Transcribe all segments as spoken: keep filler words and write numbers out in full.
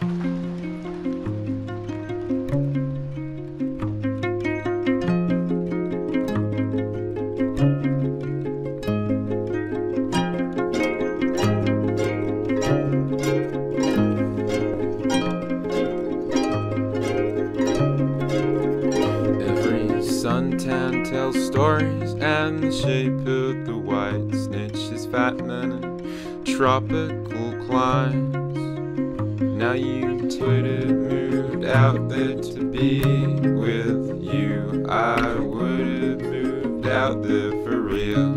Suntan tells stories, and the shape of the white snitch is fattening in tropical climes. Now you twittered, moved out there to be with you. I would have moved out there for real.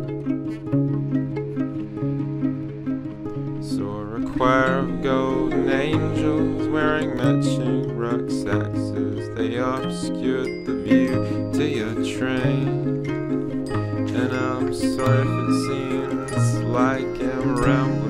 Saw a choir of golden angels wearing matching rucksacks as they obscured the view to your train. And I'm sorry if it seems like I'm rambling